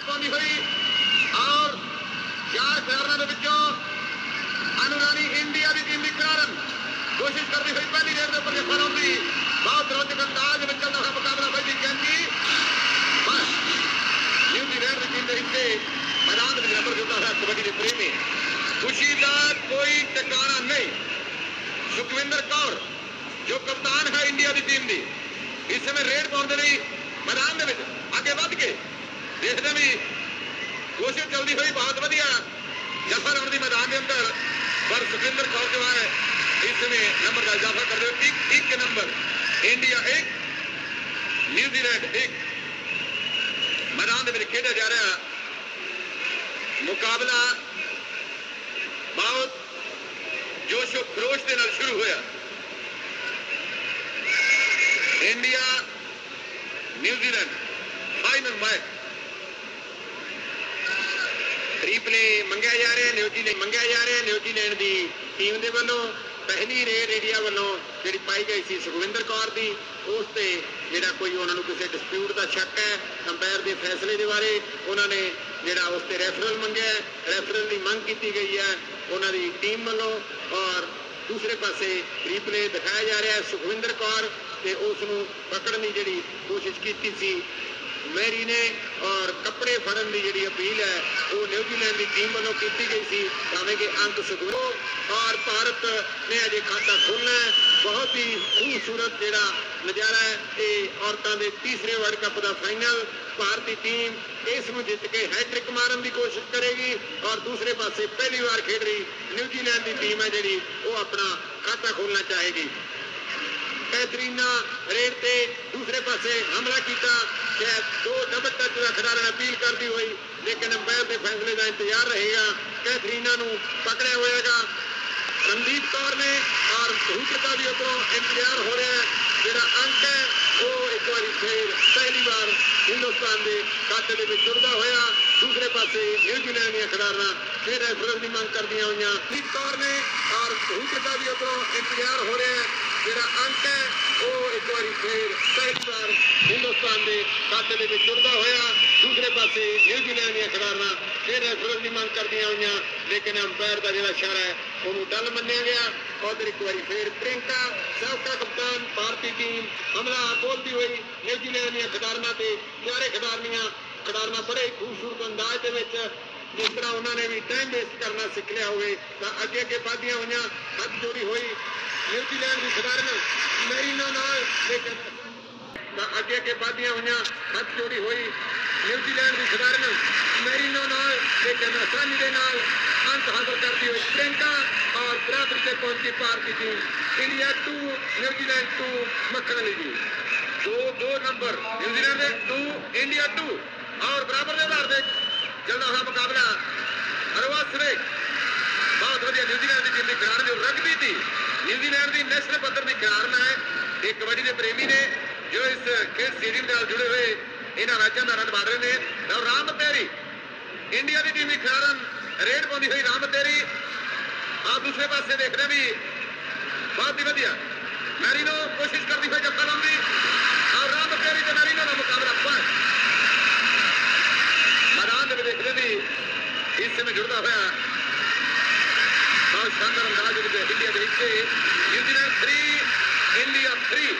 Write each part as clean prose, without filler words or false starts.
पानी हुई और चार खिलाड़ियों के विचों अनुरानी इंडिया की टीम की खिलाड़न कोशिश करती हुई पहली रेड के ऊपर जफा लाउंदी बहुत रोचक अंदाज में चलता हुआ मुकाबला भाई कैंची बस न्यूजीलैंड की टीम के हिस्से मैदान में नंबर जुटा है कबड्डी के प्रेमी खुशी का कोई ठिकाना नहीं। सुखविंदर कौर जो कप्तान है इंडिया की टीम की इस समय रेड पाने नहीं मैदान में आगे बढ़ के देखते भी कोशिश चलती हुई बहुत वधिया जफा लाने की मैदान के अंदर पर सुखविंदर कौर जो है इस समय नंबर का इजाफा कर रहे हो। एक नंबर इंडिया 1 न्यूजीलैंड 1 मैदान में खेला जा रहा मुकाबला बहुत जोशो खरोश के नाल शुरू होया। India New Zealand final match replay मंगया जा रहा है न्यूजीलैंड की टीम के वालों पहली रेड इंडिया वालों जी पाई गई थी सुखविंदर कौर की उससे जोड़ा कोई उन्होंने किसी डिस्प्यूट का शक है अंपायर के फैसले के बारे उन्होंने जोड़ा उससे रेफरल मंगया रेफरल की मंग की गई है उन्होंने टीम वालों और दूसरे पासे रीप्ले दिखाया जा रहा है सुखविंदर कौर ते उसनू पकड़ने की जी कोशिश की थी मैरी ने और कपड़े फड़न की जी अपील है वो न्यूजीलैंड की टीम वालों की गई थी भावें कि अंक सुखविंदर और भारत ने अजे खाता खोलना है। बहुत ही खूबसूरत जोड़ा नज़ारा है ये औरतों के तीसरे वर्ल्ड कप का फाइनल भारतीय टीम इसमें जित के हैट्रिक मारन की कोशिश करेगी और दूसरे पासे पहली बार खेड रही न्यूजीलैंड की टीम है जी वो अपना खाता खोलना चाहेगी। कैथरीना रेड से दूसरे पासे हमला किया शायद दो डबल टच का खिलाड़ी अपील करती हुई लेकिन अंपायर के फैसले का इंतजार रहेगा। कैथरीना पकड़ा होगा रणदीप कौर ने और धूप का भी उधरों इंतजार हो रहा है जोड़ा अंक है वो एक बार फिर पहली बार हिंदुस्तान के खाते में जुड़ता होया। दूसरे पासे न्यूजीलैंड दियां खिलाड़ियां फिर रेफरल की मांग कर दिया हुई रणदीप कौर ने और धूप का भी उधरों इंतजार हो रहा है जोड़ा अंक है वो एक बार फिर पहली बार हिंदुस्तान के खाते में जुड़ता होया। दूसरे पासे न्यूजीलैंड दियां खिलाड़ियां फिर रेफरल की मांग कर दिया हुई लेकिन अंपायर का जो इशारा है उन्होंने डल मनिया गया और एक बार फिर प्रियंका साबका कप्तान भारतीय टीम हमला बोलती हुई न्यूजीलैंड दियां खिलाड़ियां ते प्यारे खिलाड़ियां बड़े खूबसूरत अंदाज के जिस तरह उन्होंने भी टाइम वेस्ट करना सीख लिया हो अगे अगे बढ़दियां हुई हाथ जोड़ी हुई न्यूजीलैंड की खिलाड़ियां मैरीना लेकिन अगे अगे बढ़दियां हुई हाथ जोड़ी हुई न्यूजीलैंड की खिलाड़ियां मैरीना लेकिन आसानी के नाल अंत हासिल करती हुई प्रियंका और बराबरी से पहुंची भारतीय टीम इंडिया 2 न्यूजीलैंड 2 मक्खन अली जी दो नंबर न्यूजीलैंड 2 इंडिया 2 और बराबर के आधार पर चलता हुआ मुकाबला हरवासरे बहुत वधिया न्यूजीलैंड की टीम की खिलाड़ी जो रग्बी थी न्यूजीलैंड की नेशनल पद्धर की खिलाड़ना है एक कबड्डी के प्रेमी ने जो इस खेल स्टेडियम के जुड़े हुए इन राज्यों का आनंद माण रहे हैं। और राम तेरी इंडिया की टीम की खिलाड़न रेड पाती हुई राम तेरी आप दूसरे पासे देख रहे भी बहुत ही वधिया मैरीनो कोशिश करती हुई जफा लाउंदी और राम तेरी तो मैरीनो का मुकाबला पर मैदान में देख रहे भी इस समय जुड़ता हुआ बहुत शानदार अंदाज इंडिया के हिस्से न्यूजीलैंड 3 इंडिया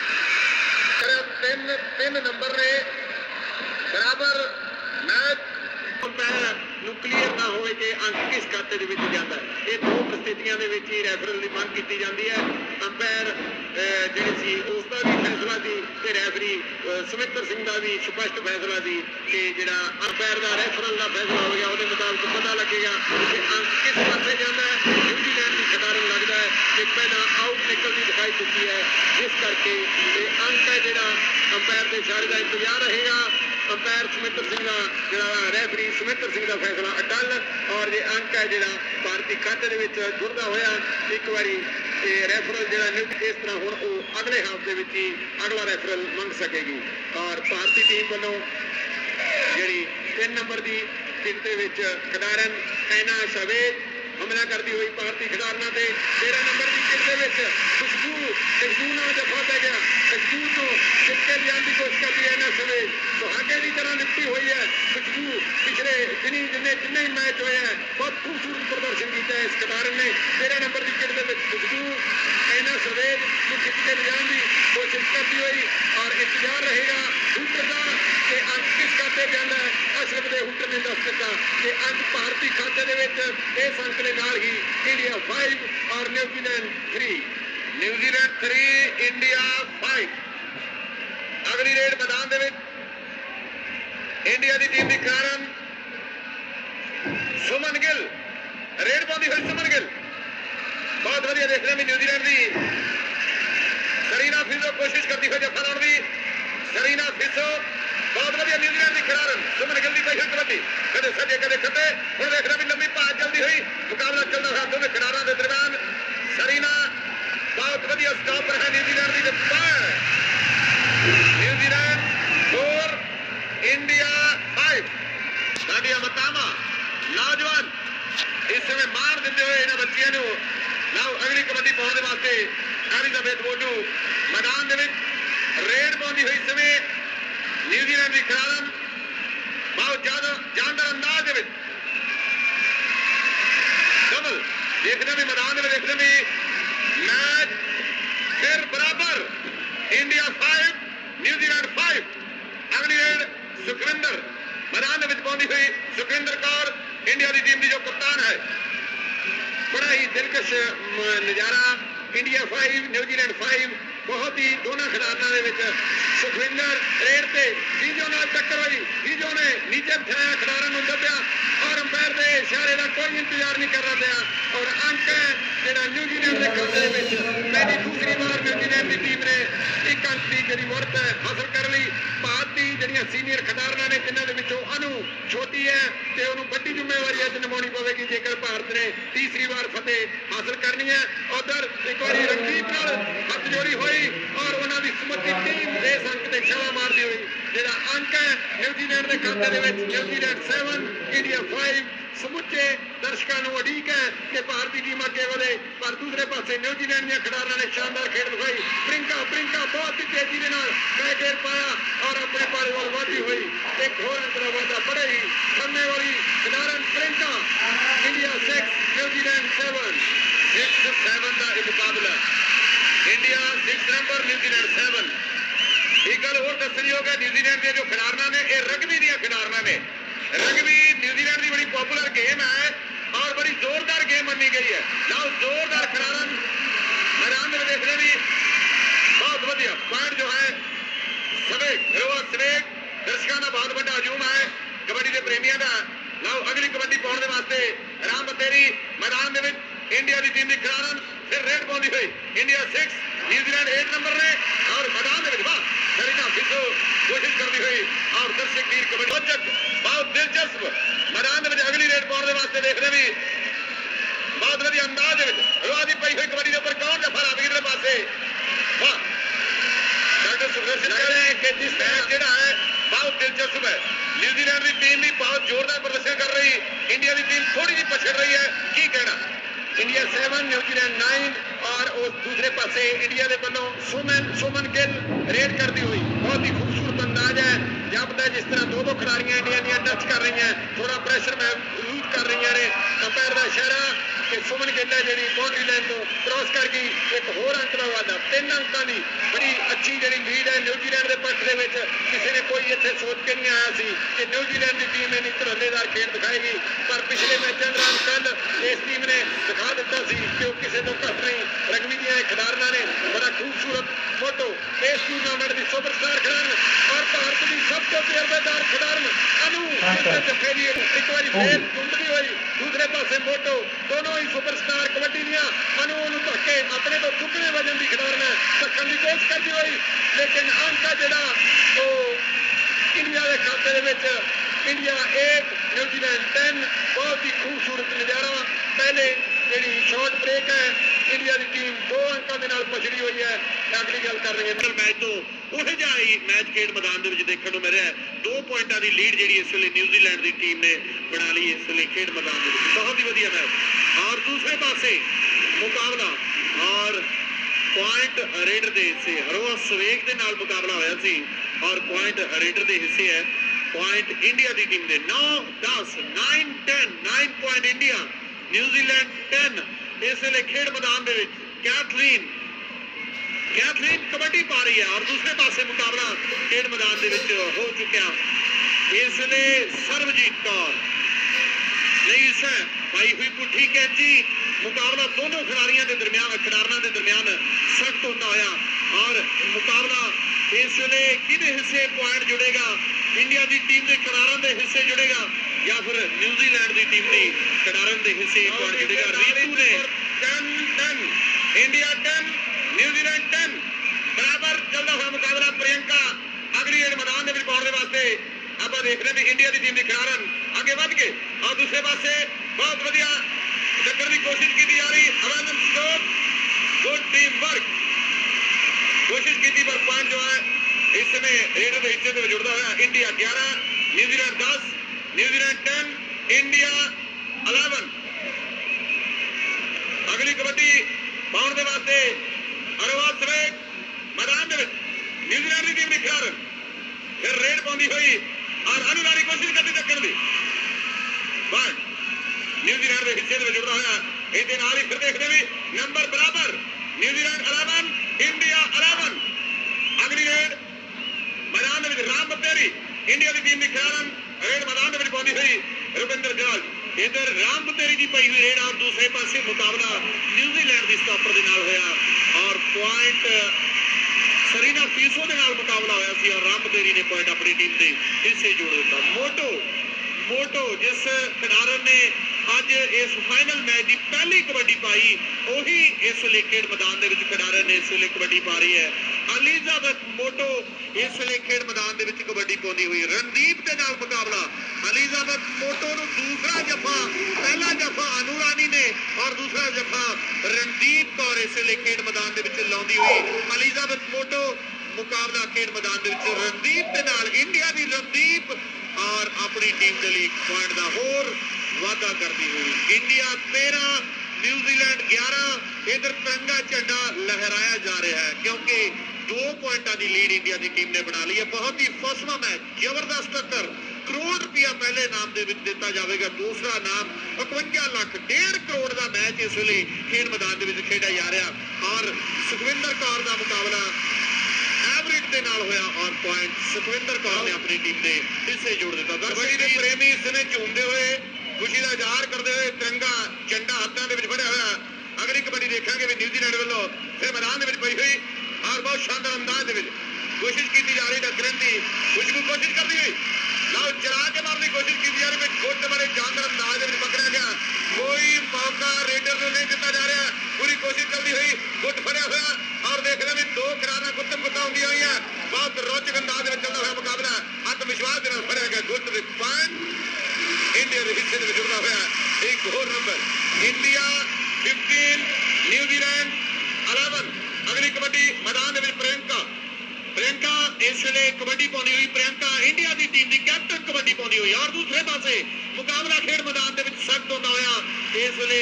3 तीन नंबर ने बराबर मैच क्लीयर ना हो अंक किस खाते जाता है ये दो परिस्थितियों के रैफरल की मांग की जाती है। अंपायर जी उसका भी फैसला सी रैफरी सुमित्र सिंह का भी स्पष्ट फैसला सी कि जो अंपायर का रैफरल का फैसला हो गया वो मुताबिक पता लगेगा कि अंक किस पासे जाता है। न्यूजीलैंड की खिलाड़ी लगता है कि पहला आउट निकलती दिखाई चुकी है जिस करके अंक है जो अंपायर के इशारे का इंतजार रहेगा। अंपायर सुमित्र सिंह का जो रैफरी सुमित्र सिंह का फैसला अटल और ये अंक है जो भारतीय खाते जुड़ता होया एक बारी रैफरल जो इस तरह हूँ अगले हाफ के अगला रैफरल मंग सकेगी। और भारतीय टीम वालों जी 3 नंबर की गिनती खिडारन ऐना सवेज हमला करती हुई भारतीय खिलाड़ियों से 13 नंबर की गिनती खुशबू जफा पै गया खुशबू तो जितने जाने की कोशिश करती है ना सवेज तो आगे की तरह निपटी हुई है खुशबू जिन्हें ही मैच होए हैं बहुत खूबसूरत प्रदर्शन किया है इस खिडारन ने। 13 नंबर विकेट के खुशबू एना सवेद को खिंच के ले जाने की कोशिश करती हुई और इंतजार रहेगा हूटर का कि अंक किस खाते जाना है। अशरफ के हूटर ने दस दिता कि अंक भारतीय खाते इस अंक के नाल ही इंडिया 5 और न्यूजीलैंड 3। New Zealand 3 India 5। अगली रेड मैदान दे विच इंडिया की टीम की खिडारन सुमन गिल रेड पाती हुई। सुमन गिल बहुत वधिया देख रहे हैं न्यूजीलैंड की सरीना फिसो कोशिश करती हुई जफा लाने की। सरीना फिसो बहुत वधिया न्यूजीलैंड की खिडारन सुमन गिल की पहली कबड्डी कदे सजे कदे खब्बे हुण देख रहे लंबी भाज चलती हुई मुकाबला चलता था दोनों खिडारां के दरम्यान। सरीना बहुत वधिया स्टॉपर है न्यूजीलैंड की। New Zealand 4 India 5। साडिया मतामा नौजवान इस समय मार देते हुए इन्होंने बच्चियों को लाओ अगली कबड्डी पाने वास्ते एलिजाबेथ वोडू मैदान के रेड पाती हुई समय न्यूजीलैंड की खिडारन बहुत ज्यादा जानदार अंदाज डबल देखने में मैदान में देखने में मैच फिर बराबर इंडिया 5 न्यूजीलैंड 5। अगली रेड सुखविंदर मैदान में पाती हुई सुखविंदर कौर इंडिया की टीम की जो कप्तान है। बड़ा ही दिलकश नजारा इंडिया 5 न्यूजीलैंड 5 बहुत ही दोनों खिडारना सुखविंदर रेड से वीजो नाल टक्कर हुई। वीजो ने नीचे बिठाया खिडारन दबिया और अंपायर के इशारे का कोई इंतजार नहीं करना पाया और अंक जो न्यूजीलैंड के खाते पहली दूसरी बार न्यूजीलैंड की टीम ने 1 अंक की जी मुहूर्त हासिल कर ली। भारत की जड़ियां सीनियर खिडारना ने जिन्होंने अनु छोटी है तो उन्होंने बड़ी जिम्मेवारी अज निभानी पवेगी जेकर भारत ने तीसरी बार फतेह हासिल करनी है। उधर एक बार रणदीप नाल हथ जोड़ी हुई और उन्होंने समੁੱਚੀ टीम इस अंक से छाला मारती हुई जो अंक है न्यूजीलैंड के खाते न्यूजीलैंड 7 इंडिया 5। समुचे दर्शकों को उड़ीक है कि भारतीय टीम अगे बढ़े पर दूसरे पासे न्यूजीलैंड के खिडारन ने शानदार खेल दिखाई। प्रिंका बहुत ही तेजी के गेर पाया और अपने पारे वाल बढ़ती हुई एक होर अंक का वाधा बड़े ही करने वाली खिडारन प्रिंका। इंडिया 6 न्यूजीलैंड 7 6-7 का मुकाबला इंडिया 6 नंबर न्यूजीलैंड 7। एक गल होर दसनी होगा न्यूजीलैंड के जो खिडारना ने यह रग्बी दी खिडारना ने। रग्बी न्यूजीलैंड की बड़ी पॉपुलर गेम है और बड़ी जोरदार गेम मनी गई है। लाओ जोरदार खिडारन मैदान में देखने भी बहुत वधिया पॉइंट जो है सवेग सवेग दर्शकों का बहुत बड़ा हजूम है कबड्डी के प्रेमियों का। लाओ अगली कबड्डी पाने वास्ते राम बतेरी मैदान में इंडिया की टीम की खिडारन फिर रेड पाती हुई इंडिया 6 न्यूजीलैंड 8 नंबर ने और मैदान में सरीना फिसो कोशिश करती हुई और दर्शक वीर कबड्डी बहुत दिलचस्प मैदान में अगली रेड पाने वास्ते देख रहे भी बहुत वधिया अंदाज रुआदी पई हुई कबड्डी के ऊपर कौन जफा वीर के पासे वाह डॉक्टर सुदर्शन कह रहे हैं कि जिस मैच जो है बहुत दिलचस्प है। न्यूजीलैंड की टीम भी बहुत जोरदार प्रदर्शन कर रही इंडिया की टीम थोड़ी सी पछड़ रही है की कहना। इंडिया 7 न्यूजीलैंड 9 और उस दूसरे पासे इंडिया के वालों सुमन गिल रेड करती हुई बहुत ही खूबसूरत अंदाज है। जापता है जिस तरह दो खिडारियां इंडिया टच कर रही हैं थोड़ा प्रेशर महसूस कर रही हैं। अंपायर का इशारा कि सुमन गिल है जी बाउंड्री लाइन तो क्रॉस कर गई एक होर अंक का वाधा 3 अंकों की बड़ी अच्छी जी लीड है न्यूजीलैंड के पक्ष के किसी ने कोई इतने सोच के नहीं आया सी कि न्यूजीलैंड की टीम इन्नी धड़ल्लेदार खेल दिखाएगी पर पिछले मैचों दौरान कल इस टीम ने दिखा दिता सी कि वो किसी तो घट नहीं। रग्बी दी खिडारना ने बड़ा खूबसूरत फोटो इस टूर्नामेंट की सुपरस्टार खिडारन और भारत की सब तो तजर्बेदार खिडारन अनु एक बार फिर घूमती हुई दूसरे पासे मोटो दोनों ही सुपरस्टार कबड्डी दियां अनु धक्के अपने तो दुगने वजन की खिडारन धक्कन की कोशिश करती हुई लेकिन अंक जरा इंडिया के खाते इंडिया 8 न्यूजीलैंड 10। बहुत ही खूबसूरत नजारा पहले जी शॉर्ट ब्रेक है इंडिया की टीम 2 अंकों के नाल पछड़ी हुई है। अगली गल कर रही है मैच तो उहे जा ही मैच खेड मैदान देखने को मिल रहा है 2 पॉइंटों की लीड जी इस वे न्यूजीलैंड की टीम ने बना ली इस वे खेड मैदान बहुत ही वधिया मैच। और दूसरे पासे मुकाबला और पॉइंट रेडर के हिस्से हरोआ सवेग के नाल मुकाबला होया सी और पॉइंट रेडर के हिस्से है पॉइंट इंडिया की टीम के 9 10 9 10 9 पॉइंट इंडिया न्यूजीलैंड 10 इस वे खेड मैदान के कैथलीन कबड्डी पा रही है और दूसरे पासे मुकाबला खेड मैदान के हो चुका इसलिए सरबजीत कौर नहीं पाई हुई पुठी कैंची मुकाबला दोनों खिलाड़ियों के दरमियान सख्त होता होया और मुकाबला इस वे किहदे हिस्से पॉइंट जुड़ेगा इंडिया की टीम के खिलाड़ियों के हिस्से जुड़ेगा या फिर न्यूजीलैंड की टीम के खिलाड़ियों के हिस्से पॉइंट जुड़ेगा रीतू ने 10 इंडिया 10 न्यूजीलैंड 10 बराबर चलता हुआ मुकाबला प्रियंका अगली मैदान में पहुंचने वास्ते आप देख रहे हैं इंडिया की टीम के खिलाड़ी आगे बढ़ के और दूसरे पासे बहुत बढ़िया टक्कर की कोशिश की जा रही गुड टीम वर्क कोशिश की पर पॉइंट जो है इस समय रेडर के हिस्से में जुड़ता हुआ इंडिया 11 न्यूजीलैंड 10 न्यूजीलैंड 10 इंडिया 11 अगली कबड्डी पाउंड के वास्ते अरवाल समेत मैदान न्यूजीलैंड की टीम के खिलाड़ी फिर रेड पाती हुई और अनुरानी कोशिश करती टक्कर की न्यूजीलैंड के हिस्से में जुड़ता हुआ ये फिर देखते भी नंबर बराबर न्यूजीलैंड 11 इंडिया 11 अगली रेड मैदान में राम बतेरी इंडिया की टीम के खिलाड़ी रेड मैदान में पाती हुई रुपिंदर जॉर्ज इधर राम बतेरी की पई हुई रेड और दूसरे पासे मुकाबला न्यूजीलैंड की स्टॉपर के नाल होया और पॉइंट सरीना फीसो के नाल मुकाबला होया सी और राम बतेरी ने पॉइंट अपनी टीम के हिस्से जोड़ दिता मोटो जिस खिडारन ने अज इस फाइनल मैच की पहली कबड्डी पाई उही इस वे खेड मैदान के खिडारन ने इस वे कबड्डी पा रही है एलिजाबेथ मोटो इस वे खेड मैदान के कबड्डी पाती हुई रणदीप के नाल मुकाबला एलिजाबेथ मोटो नूं दूसरा जफा पहला जफा अनु रानी ने और दूसरा जफा रणदीप कौर इस वे खेड मैदान के लाउंदी हुई एलिजाबेथ मोटो मुकाबला खेड मैदान के रणदीप के नाल इंडिया की रणदीप और अपनी टीम के लिए पॉइंट का होर वाधा करती हुई इंडिया 13 न्यूजीलैंड 11 इधर तिरंगा झंडा लहराया जा रहा है क्योंकि 2 पॉइंटों की लीड इंडिया की टीम ने बना ली है बहुत ही फसवा मैच जबरदस्त टक्कर करोड़ रुपया पहले नाम दे विच दिता जाएगा दूसरा नाम 51 लाख 1.5 करोड़ का मैच इस वे खेड मैदान के खेड़ा जा रहा और सुखविंदर कौर का मुकाबला एवरेट के नाल होया और पॉइंट सुखविंदर कौर ने अपनी टीम के हिस्से जोड़ दिता कबड्डी के प्रेमी इस समय झूमते हुए खुशी का इजहार करते हुए तिरंगा झंडा हाथों के फड़िया हुआ अगली कबड्डी देखेंगे भी न्यूजीलैंड वालों फिर मैदान में पई हुई और बहुत शानदार अंदाज कोशिश की जा रही डकरन की खुशबू कोशिश करती हुई लाओ चला के मारने की कोशिश की जा रही गुट बड़े जानदार अंदाज में पकड़ा गया कोई मौका रेडर को नहीं दिता जा रहा पूरी कोशिश करती हुई गुट फड़िया हुआ और देख रहे हैं 2 खिलाड़ियां गुत्तम गुत्ता होंगी हुई है बहुत रोचक अंदाज में चलता हुआ मुकाबला आत्मविश्वास के नाल फड़िया गया गुट विद पॉइंट इंडिया के हिस्से में जुड़ना हुआ एक होर नंबर इंडिया 15 न्यूजीलैंड 11 अगली कबड्डी मैदान में प्रियंका इस वे कबड्डी पानी हुई प्रियंका इंडिया की टीम की कैप्टन कबड्डी पानी हुई और दूसरे पासे मुकाबला खेड मैदान के सख्त होता हुआ इस वे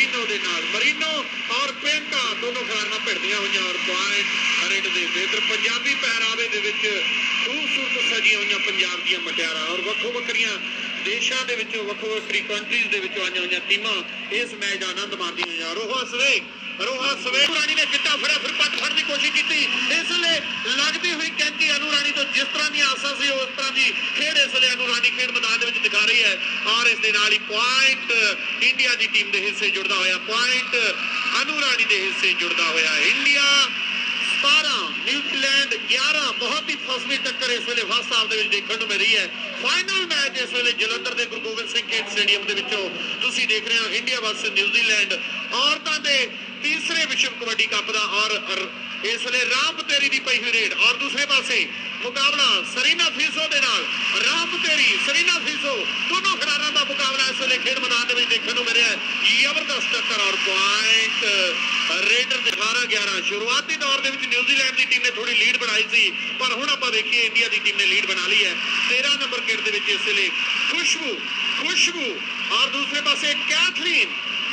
मरीनो और प्रियंका दोनों खिलाड़ियां भिड़दियां हुई और पॉइंट रेड दे इधर पंजाबी पहरावे खूबसूरत सजिया हुई पंजाब दी मटियारा और वक्खो वक्खरियां देशों के वक्खो वक्खरी कंट्रीज के आई हुई टीमां इस मैच का आनंद मारदियां हुई रोहा सवेग रानी ने गिट्टा फड़िया फिर पट फड़ने की कोशिश की इसलिए लगती हुई कैंची अनु रानी तो जिस तरह की आसा सी उस तरह की खेड इसलिए अनु रानी खेड मैदान में दिखा रही है और इस पॉइंट इंडिया की टीम के हिस्से जुड़ता हुआ पॉइंट अनु रानी के हिस्से जुड़ता हुआ इंडिया 17 न्यूजीलैंड 11 बहुत ही फसवी टक्कर इस वे फर्स्ट हाफ देखने को मिल रही है फाइनल मैच इस वे जलंधर के गुरु गोबिंद सिंह खेड स्टेडियम के देख रहे हो इंडिया वर्सेस न्यूजीलैंड औरतों के तीसरे विश्व कबड्डी कप का और इस वे राम बतेरी की पई हुई रेड और दूसरे पासे मुकाबला सरीना फीसो के नाल राम बतेरी सरीना फीसो दोनों खिलाड़ियों का मुकाबला इस वे खेड मैदान में देखने को मिल रहा है जबरदस्त टक्कर और पॉइंट रेडर 11 शुरुआती दौर के न्यूजीलैंड की टीम ने थोड़ी लीड बनाई सी पर हुण आपां देखिए इंडिया की टीम ने लीड बना ली है 13 नंबर किट के इस वे खुशबू और दूसरे पासे कैथलीन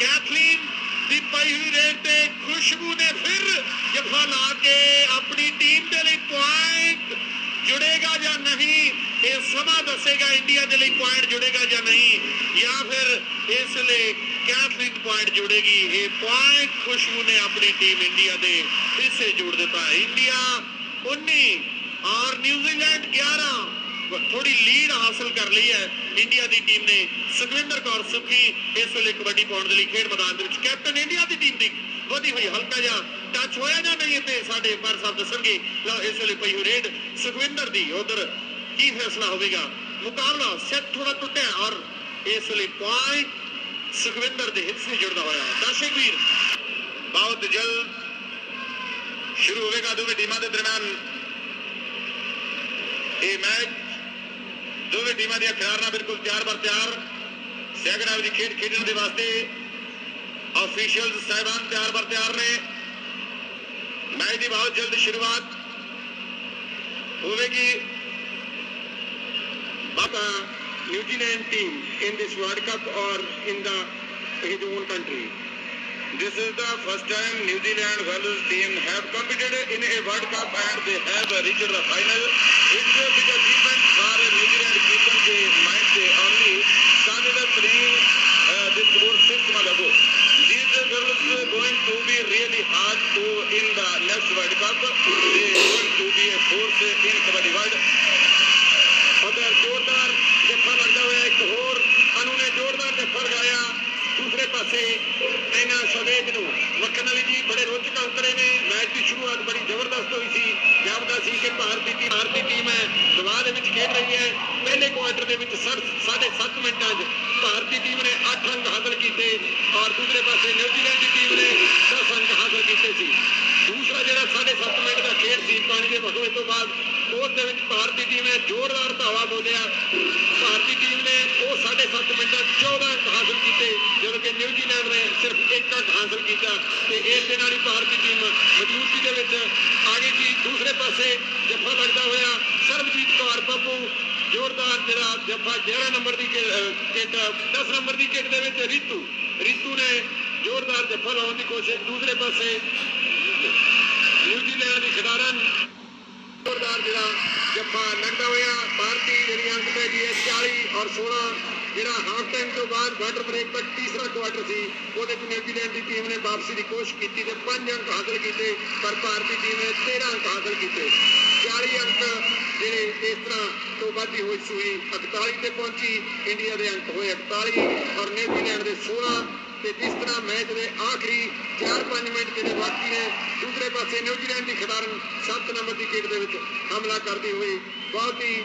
की पई हुई रेड ते खुशबू ने फिर जफा ला के अपनी टीम के लिए पॉइंट जुड़ेगा या नहीं ये समा दसेगा इंडिया के लिए पॉइंट जुड़ेगा या नहीं, या फिर इसलिए कैथरीन पॉइंट जुड़ेगी। ये पॉइंट खुशबू ने अपनी टीम इंडिया के हिस्से जोड़ दिता। इंडिया 19 और न्यूजीलैंड 11, थोड़ी लीड हासिल कर ली है इंडिया की टीम ने। सुखविंदर कौर सुखी इस वे कबड्डी पाउण के लिए खेड मैदान में कैप्टन इंडिया की टीम की वधी हुई, हल्का जा टच होया या नहीं तो साडे पर साहब दसणगे। लो इस वे पई हुई रेड सुखविंदर की, उधर की फैसला होगा। मुकाबला सेट थोड़ा टुटिया और इस वे पॉइंट सुखविंदर के हिस्से जुड़ता होया। दर्शक वीर बहुत जल्द शुरू होगा दोवें टीमों के दरम्यान ये मैच। दोवें टीमों दी खिलाड़ियां बिल्कुल तैयार बर तैयार, सैकंड हाफ की खेड खेडने के वास्ते ऑफिशियल्स साहिबान तैयार बर तैयार ने। मैच की बहुत जल्द शुरुआत होगी। New Zealand team in this world cup और in the his own country. This is the first time New Zealand Wales team have competed in a World Cup and they have reached the final. It's a big achievement for New Zealand people के mind से only started playing this sport 6 months ago. These girls going to be really hard to in the next World Cup. They going to be a force in Kabaddi world. उधर जोरदार जफा लगता हुआ एक होर अनु ने जोरदार जफा लगाया। दूसरे पासे इन्होंने सवेज को वखन अली जी बड़े रोचक अंतरे ने। मैच की शुरुआत बड़ी जबरदस्त हुई सी, जापदा सी कि भारतीय टीम है दबाव के खेल रही है। पहले क्वार्टर के 7.5 मिनटों भारतीय टीम ने 8 अंक हासिल किए और दूसरे पासे न्यूजीलैंड की टीम ने 10 अंक हासिल किए। दूसरा जो 7.5 मिनट का खेल सी पानी के भगवे तो बाद उस भारतीय टीम ने जोरदार धावा बोलिया। भारतीय टीम ने वो 7.5 मिनट 14 अंक हासिल किए, जबकि न्यूजीलैंड ने सिर्फ 1 अंक हासिल किया। इस भारतीय टीम मजबूती के आगे की। दूसरे पासे जफा लगता हुआ सरबजीत कौर पप्पू जोरदार जरा जफा 11 नंबर की किट 10 नंबर की किट के रितू ने जोरदार जफा लाने की कोशिश। दूसरे पासे न्यूजीलैंड की खिडारन जोरदार जरा जफा लगता हुआ। भारतीय जी अंक पै गई है 40 और 16। जरा हाफ टाइम तो बाद वाटर ब्रेक तक तीसरा क्वार्टर सी वो न्यूजीलैंड की टीम ने वापसी की कोशिश की तो 5 अंक हासिल किए, पर भारतीय टीम ने 13 अंक हासिल किए। 40 अंक जेडे इस तरह तो बढ़ती हुई सुई 41 से पहुंची। इंडिया के अंक हुए 41 और न्यूजीलैंड के 16। जिस तरह मैच के आखिरी 4-5 मिनट जो बाकी ने। दूसरे पासे न्यूजीलैंड की खिडारन 7 नंबर की किट के हमला करती हुई बहुत ही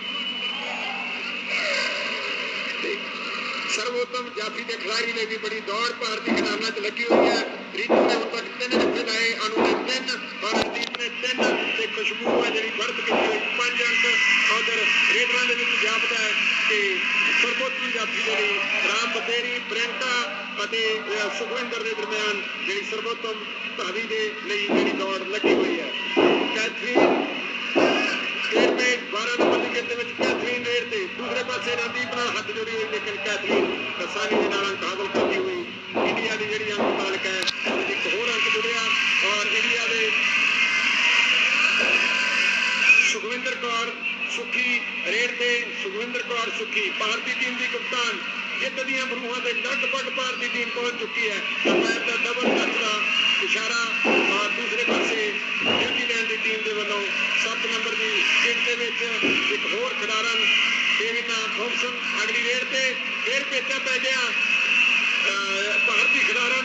सर्वोत्तम जाफी के खिलाड़ी ने भी बड़ी दौड़ भारतीय खिडारना च लगी हुई है। रीतू ने उन तक 3 जफे लाए, अनु ने 3 और हरदीप ने 3 ते खुशबू है जी बढ़त की 5 अंक। उधर रेडर के जापता है कि सर्वोत्तम जाफी जी राम बतेरी प्रियंका सुखविंदर के दरम्यान जी सर्वोत्तम धावी के लिए जी दौड़ लगी हुई है। कैथरीन 12 नंबर की किट कैथरीन रेड से। दूसरे पासे रणदीप नाल हाथ जोड़ी हुई, लेकिन कैथरीन आसानी के नाल अंक हासिल करती हुई। इंडिया की जी अंक तालिक है एक होर अंक जुड़िया और इंडिया के सुखविंदर कौर सुखी रेड से। सुखविंदर कौर सुखी भारतीय टीम की कप्तान जित दियां बरूहां से लगभग भारतीय टीम पहुंच चुकी है। पैर का डबल टच का इशारा और दूसरे पासे न्यूजीलैंड की टीम के वालों 7 नंबर की किट के एक होर खिडारन डेविना थॉमसन अगली रेड से फिर पेचा पै गया। भारतीय खिडारन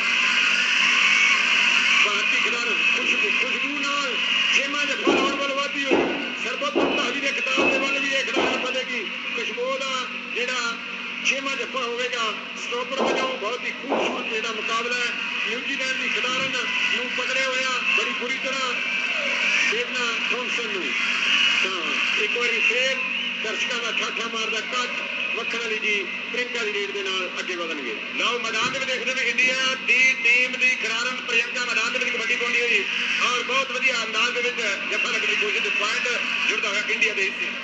खुशबू नाल 6वां जफा लाने वाल वाधी हुई। सर्वोत्तम धावी के खिताब के वाल भी यह खिडारन बनेगी। खुशबू का जोड़ा 6वां जफा होगा। स्टॉपर वजों बहुत ही खूबसूरत जो मुकाबला है। न्यूजीलैंड की खिडारन पकड़े हुआ बड़ी बुरी तरह डेविना थॉमसन। एक बार फिर दर्शकों का ठाठा मारदा कट वखन अली जी प्रियंका की लीड के नाल अगे बढ़नगे। लो मैदान में देखते हैं इंडिया की टीम की खिडारन प्रियंका मैदान में कबड्डी पाउंदी हुई और बहुत वधिया अंदाज के जफा लगने की कोशिश। पॉइंट जुड़ता हुआ इंडिया के हिस्से।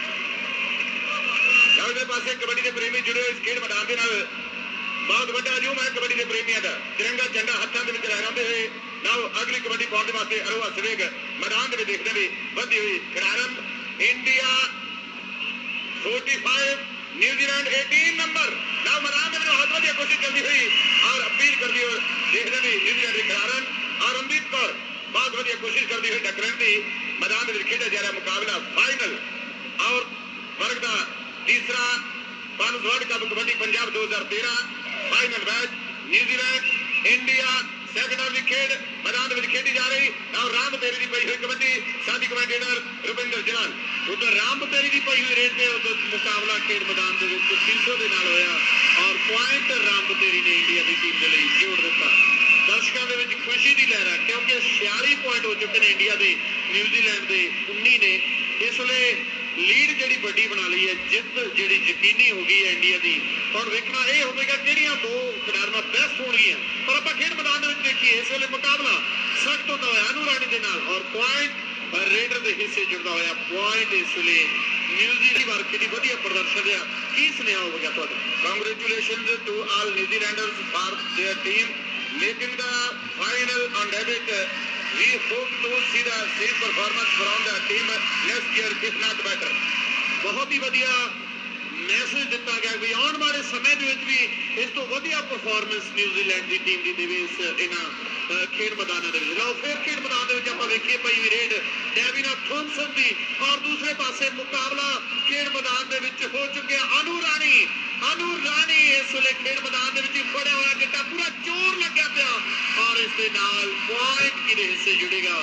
दूसरे पासे कबड्डी के प्रेमी जुड़े हुए इस खेल मैदान के नाल बहुत बड़ा अजूम है कबड्डी के प्रेमियों का। तिरंगा झंडा हाथों में लहराते हुए नाउ अगली कबड्डी पाउंड वास्ते अरोहा सवेग मैदान में देखते हुए बढ़ती हुई खिडारन इंडिया 45 न्यूजीलैंड 18 नंबर ना मैदान में बहुत बढ़िया कोशिश चलती हुई और अपील करती हुई देखने में न्यूजीलैंड के खिलाड़ी और रणदीप कौर बहुत बढ़िया कोशिश करती हुई टकराने की मैदान में खेला जा रहा मुकाबला फाइनल और वर्ग का तीसरा world cup kabaddi Punjab 2013 final match New Zealand India second of wicket मैदान में खेली जा रही और राम तेरी की पई हुई कबड्डी साथी कमेंटेटर रुपिंदर जलाल उधर राम तेरी की पई हुई रेट पे मुकाबला खेल मैदान के 300 के नाल होया और पॉइंट राम तेरी ने इंडिया की टीम के लिए जोड़ दिता दर्शकों के खुशी की लहर है क्योंकि 46 पॉइंट हो चुके हैं इंडिया के न्यूजीलैंड के 19 ने इसलिए लीड जी बड़ी बना ली है जित जी यकीनी हो गई है इंडिया की और देखना यह होगा कि दो खिडारियां बेस्ट होंगियां पर आप खेल मैदान में देखिए इस वे मुकाबला सख्त होता हुआ अनु राणी के नाल और पॉइंट रेडर के हिस्से जुड़ता हुआ पॉइंट इस वे न्यूजीलैंड वर्ग की वधिया प्रदर्शन है की सुनेहा होगा तो congratulation to all New Zealanders for their team making the final on debut we hope to see the same performance from the team next year if not better बहुत ही वधिया मैसेज दिता गया भी आने वाले समय भी इस तो वधिया परफॉर्मेंस न्यूजीलैंड की टीम की देवे इन्होंने खेल मैदान लो फिर खेल मैदान आप देखिए पई भी रेड डेविना थॉमसन की और दूसरे पासे मुकाबला खेल मैदान हो चुके अनु राणी इस वे खेल मैदान फड़िया हुआ गिट्टा पूरा जोर लग्या पाया और इस पॉइंट कि हिस्से जुड़ेगा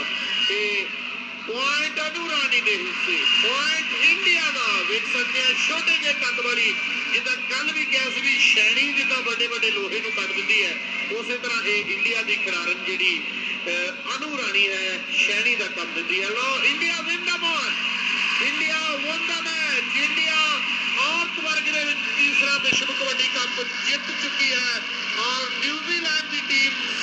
पॉइंट अनु राणी के हिस्से पॉइंट इंडिया का देख सकते हैं छोटे जे कद वाली जिदा कल भी कहा भी शैणी जिदा बड़े बड़े लोहे को कट दी है उस तरह ये इंडिया की खिडारन जी अनु राणी है शैणी का कम दी है लो India win the match India won the match India औरत वर्ग के तीसरा विश्व कबड्डी कप जीत चुकी है और न्यूजीलैंड की टीम